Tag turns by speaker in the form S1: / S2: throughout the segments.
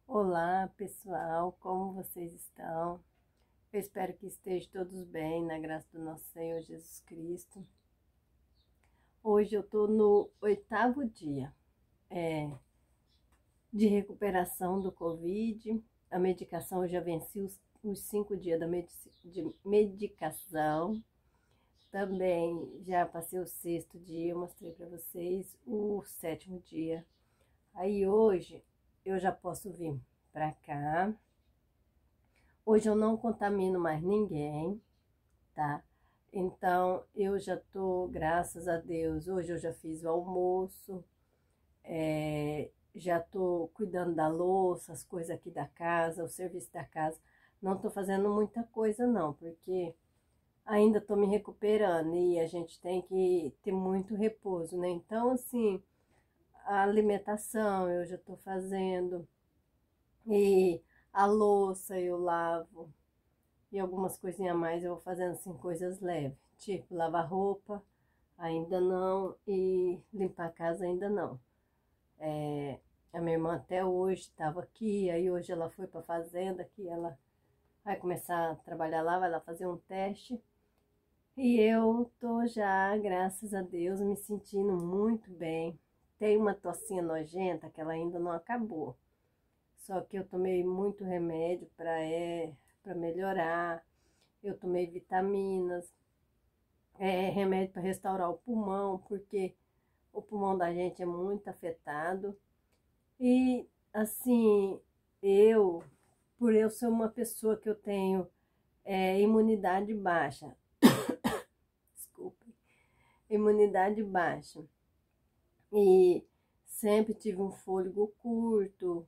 S1: Olá pessoal, como vocês estão? Eu espero que estejam todos bem, na graça do nosso Senhor Jesus Cristo. Hoje eu tô no 8º dia de recuperação do Covid. A medicação, eu já venci os 5 dias de medicação. Também já passei o 6º dia, eu mostrei para vocês o 7º dia. Aí hoje eu já posso vir para cá. Hoje eu não contamino mais ninguém, tá? Então eu já tô, graças a Deus, hoje eu já fiz o almoço, já tô cuidando da louça, as coisas aqui da casa, o serviço da casa. Não tô fazendo muita coisa não, porque ainda tô me recuperando e a gente tem que ter muito repouso, né? Então assim, a alimentação eu já tô fazendo e a louça eu lavo. E algumas coisinhas a mais eu vou fazendo assim, coisas leves. Tipo, lavar roupa, ainda não. E limpar a casa, ainda não. A minha irmã até hoje estava aqui. Aí hoje ela foi para a fazenda, que ela vai começar a trabalhar lá, vai lá fazer um teste. E eu tô já, graças a Deus, me sentindo muito bem. Tem uma tossinha nojenta que ela ainda não acabou. Só que eu tomei muito remédio para melhorar. Eu tomei vitaminas, remédio para restaurar o pulmão, porque o pulmão da gente é muito afetado. E assim, por eu ser uma pessoa que eu tenho imunidade baixa, desculpe, imunidade baixa, e sempre tive um fôlego curto.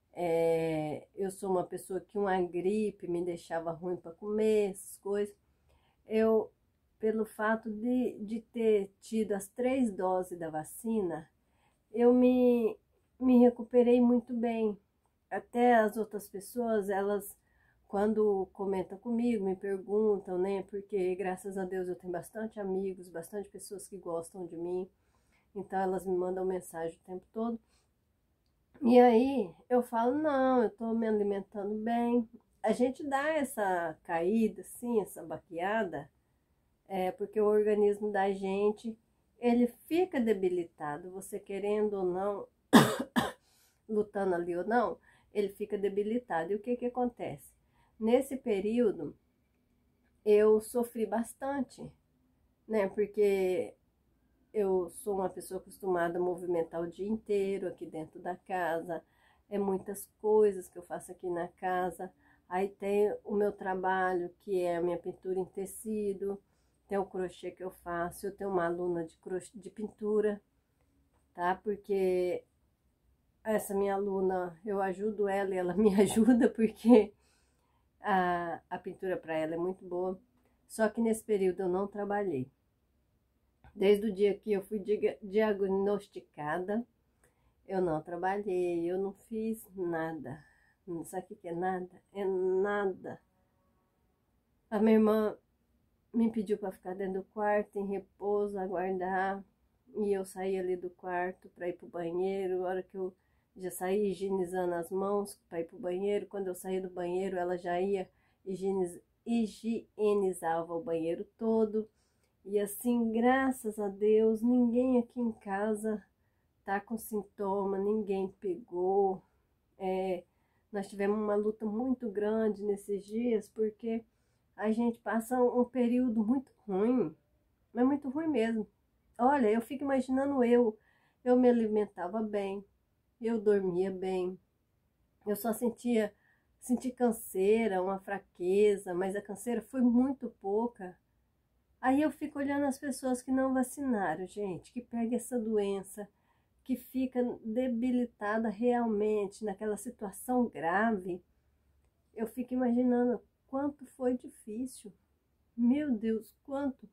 S1: Eu sou uma pessoa que uma gripe me deixava ruim para comer, essas coisas. Eu, pelo fato de ter tido as 3 doses da vacina, eu me recuperei muito bem. Até as outras pessoas, elas, quando comentam comigo, me perguntam, né? Porque graças a Deus eu tenho bastante amigos, bastante pessoas que gostam de mim. Então elas me mandam mensagem o tempo todo. E aí eu falo, não, eu tô me alimentando bem. A gente dá essa caída, assim, essa baqueada, porque o organismo da gente, ele fica debilitado, você querendo ou não, lutando ali ou não, ele fica debilitado. E o que que acontece? Nesse período, eu sofri bastante, né? Porque eu sou uma pessoa acostumada a movimentar o dia inteiro aqui dentro da casa, muitas coisas que eu faço aqui na casa. Aí tem o meu trabalho, que é a minha pintura em tecido, tem o crochê que eu faço, eu tenho uma aluna de pintura, tá? Porque essa minha aluna, eu ajudo ela e ela me ajuda, porque a pintura para ela é muito boa. Só que nesse período eu não trabalhei. Desde o dia que eu fui diagnosticada, eu não trabalhei, eu não fiz nada. Sabe o que é nada? É nada. A minha irmã me pediu para ficar dentro do quarto, em repouso, aguardar. E eu saí ali do quarto para ir para o banheiro. A hora que eu já saí higienizando as mãos para ir para o banheiro. Quando eu saí do banheiro, ela já ia higienizava o banheiro todo. E assim, graças a Deus, ninguém aqui em casa tá com sintoma, ninguém pegou. Nós tivemos uma luta muito grande nesses dias, porque a gente passa um período muito ruim, mas muito ruim mesmo. Olha, eu fico imaginando eu me alimentava bem, eu dormia bem, eu só senti canseira, uma fraqueza, mas a canseira foi muito pouca. Aí eu fico olhando as pessoas que não vacinaram, gente, que pega essa doença, que fica debilitada realmente naquela situação grave. Eu fico imaginando quanto foi difícil. Meu Deus, quanto.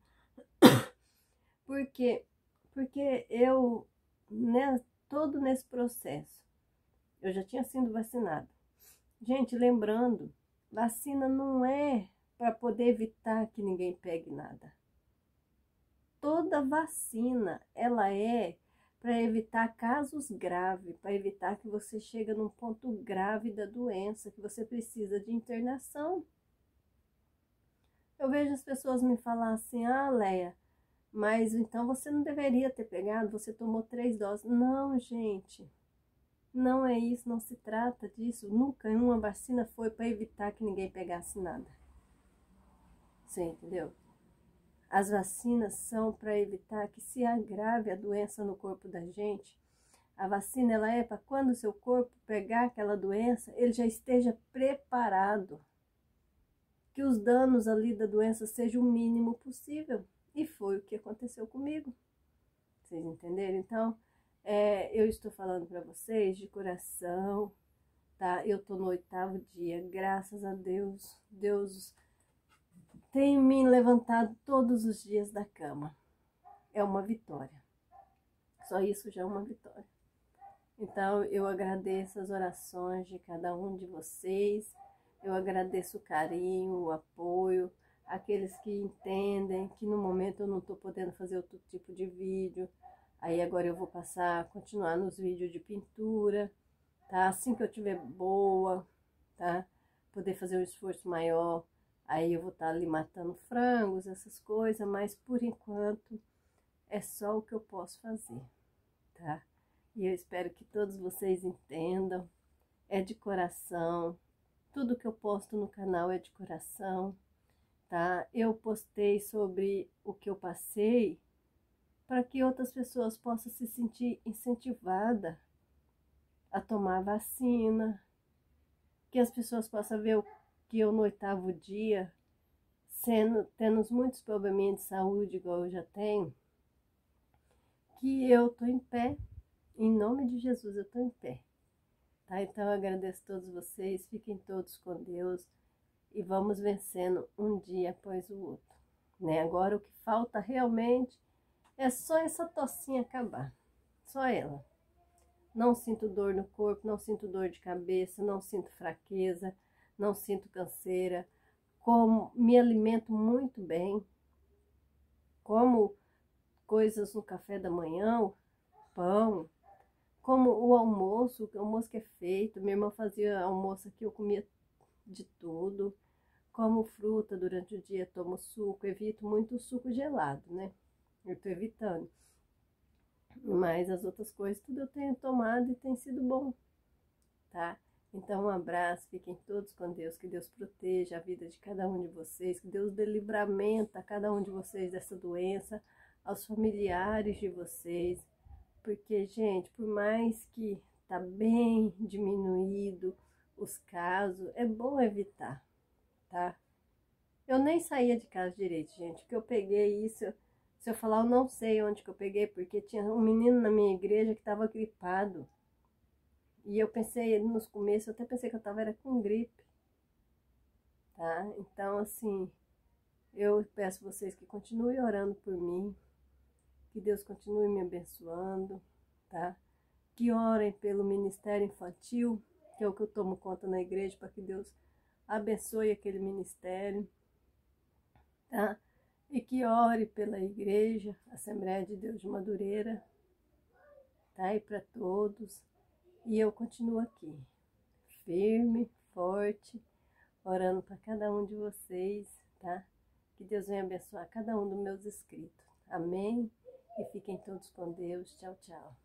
S1: Por quê? Porque eu, né, todo nesse processo, eu já tinha sido vacinada. Gente, lembrando, vacina não é para poder evitar que ninguém pegue nada. Toda vacina, ela é para evitar casos graves, para evitar que você chegue num ponto grave da doença, que você precisa de internação. Eu vejo as pessoas me falar assim, ah, Leia, mas então você não deveria ter pegado, você tomou 3 doses. Não, gente, não é isso, não se trata disso. Nunca uma vacina foi para evitar que ninguém pegasse nada. Você entendeu? As vacinas são para evitar que se agrave a doença no corpo da gente. A vacina ela é para quando o seu corpo pegar aquela doença, ele já esteja preparado. Que os danos ali da doença sejam o mínimo possível. E foi o que aconteceu comigo. Vocês entenderam? Então, eu estou falando para vocês de coração, tá? Eu tô no 8º dia, graças a Deus. Deus tem me levantado todos os dias da cama. É uma vitória. Só isso já é uma vitória. Então, eu agradeço as orações de cada um de vocês. Eu agradeço o carinho, o apoio, aqueles que entendem que no momento eu não estou podendo fazer outro tipo de vídeo. Aí agora eu vou continuar nos vídeos de pintura, tá? Assim que eu tiver boa, tá? Poder fazer um esforço maior, aí eu vou estar ali matando frangos, essas coisas, mas por enquanto é só o que eu posso fazer, tá? E eu espero que todos vocês entendam, é de coração, tudo que eu posto no canal é de coração, tá? Eu postei sobre o que eu passei para que outras pessoas possam se sentir incentivadas a tomar vacina, que as pessoas possam ver que eu no 8º dia, tendo muitos probleminhas de saúde igual eu já tenho, que eu tô em pé, em nome de Jesus eu tô em pé. Tá? Então eu agradeço a todos vocês, fiquem todos com Deus e vamos vencendo um dia após o outro. Né? Agora o que falta realmente é só essa tocinha acabar, só ela. Não sinto dor no corpo, não sinto dor de cabeça, não sinto fraqueza, não sinto canseira. Me alimento muito bem, como coisas no café da manhã, pão, como o almoço que é feito. Minha irmã fazia almoço aqui, eu comia de tudo. Como fruta durante o dia, tomo suco, evito muito o suco gelado, né? Eu tô evitando. Mas as outras coisas tudo eu tenho tomado e tem sido bom, tá? Então um abraço, fiquem todos com Deus, que Deus proteja a vida de cada um de vocês, que Deus dê livramento a cada um de vocês dessa doença, aos familiares de vocês, porque, gente, por mais que tá bem diminuído os casos, é bom evitar, tá? Eu nem saía de casa direito, gente, que eu peguei isso, se eu falar eu não sei onde que eu peguei, porque tinha um menino na minha igreja que estava gripado, e eu pensei, nos começos, eu até pensei que eu tava era com gripe, tá? Então, assim, eu peço vocês que continuem orando por mim, que Deus continue me abençoando, tá? Que orem pelo ministério infantil, que é o que eu tomo conta na igreja, para que Deus abençoe aquele ministério, tá? E que ore pela igreja, Assembleia de Deus de Madureira, tá? E para todos. E eu continuo aqui, firme, forte, orando para cada um de vocês, tá? Que Deus venha abençoar cada um dos meus inscritos. Amém? E fiquem todos com Deus. Tchau, tchau.